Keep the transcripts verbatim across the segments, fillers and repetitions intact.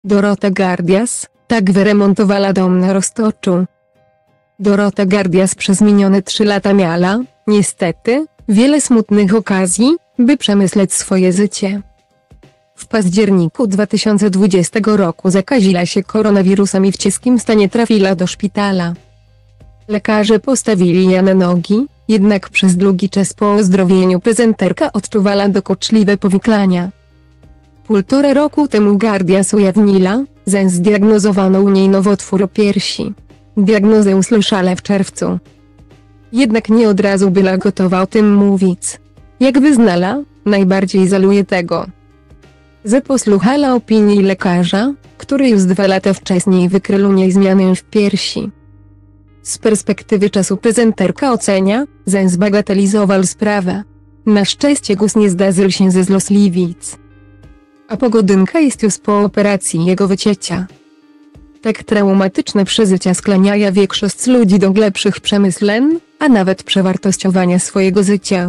Dorota Gardias tak wyremontowała dom na Roztoczu. Dorota Gardias przez minione trzy lata miała, niestety, wiele smutnych okazji, by przemyśleć swoje życie. W październiku dwa tysiące dwudziestego roku zakaziła się koronawirusem i w ciężkim stanie trafiła do szpitala. Lekarze postawili ją na nogi, jednak przez długi czas po uzdrowieniu prezenterka odczuwała dokuczliwe powikłania. Półtora roku temu Gardias ujawniła, że zdiagnozowano u niej nowotwór piersi. Diagnozę usłyszała w czerwcu. Jednak nie od razu była gotowa o tym mówić. Jak wyznała, najbardziej żałuje tego, że posłuchała opinii lekarza, który już dwa lata wcześniej wykrył u niej zmianę w piersi. Z perspektywy czasu prezenterka ocenia, że zbagatelizował sprawę. Na szczęście głos nie zdarzył się ze złośliwic. A pogodynka jest już po operacji jego wycięcia. Tak traumatyczne przeżycia skłaniają większość ludzi do głębszych przemyśleń, a nawet przewartościowania swojego życia.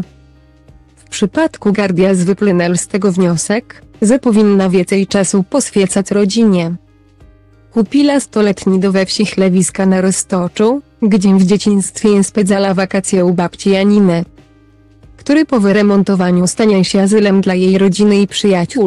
W przypadku Gardias wypłynął z tego wniosek, że powinna więcej czasu poświęcać rodzinie. Kupiła stoletni dom we wsi Chlewiska na Roztoczu, gdzie w dzieciństwie spędzała wakacje u babci Janiny, który po wyremontowaniu stanie się azylem dla jej rodziny i przyjaciół.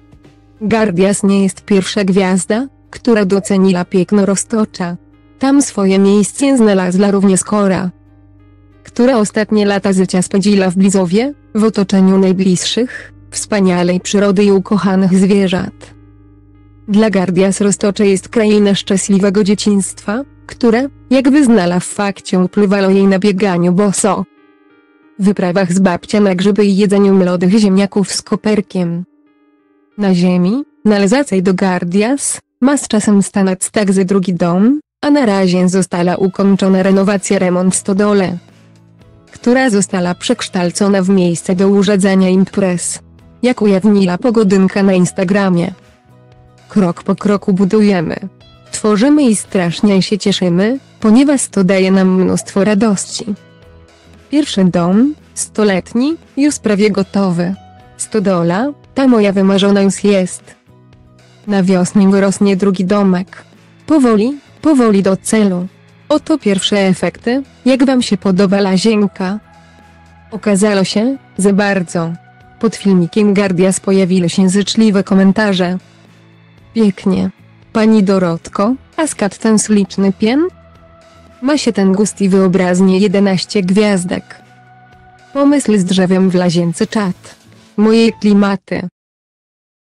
Gardias nie jest pierwsza gwiazda, która doceniła piękno Roztocza. Tam swoje miejsce znalazła również Kora, która ostatnie lata życia spędziła w Blizowie, w otoczeniu najbliższych, wspaniałej przyrody i ukochanych zwierząt. Dla Gardias Roztocze jest kraina szczęśliwego dzieciństwa, które, jak wyznała w fakcie, upływało jej na bieganiu boso, wyprawach z babcią na grzyby i jedzeniu młodych ziemniaków z koperkiem. Na ziemi, należącej do Gardias, ma z czasem stanąć także drugi dom, a na razie została ukończona renowacja remont stodole, która została przekształcona w miejsce do urządzania imprez. Jak ujawniła pogodynka na Instagramie. Krok po kroku budujemy, tworzymy i strasznie się cieszymy, ponieważ to daje nam mnóstwo radości. Pierwszy dom, stoletni, już prawie gotowy. Stodola, ta moja wymarzona już jest. Na wiosnę wyrosnie drugi domek. Powoli, powoli do celu. Oto pierwsze efekty. Jak wam się podoba Lazienka? Okazało się, że bardzo. Pod filmikiem Gardias pojawiły się życzliwe komentarze. Pięknie. Pani Dorotko, a skąd ten śliczny pien? Ma się ten gust i wyobraźnię jedenaście gwiazdek. Pomysł z drzewem w Lazience czat. Moje klimaty.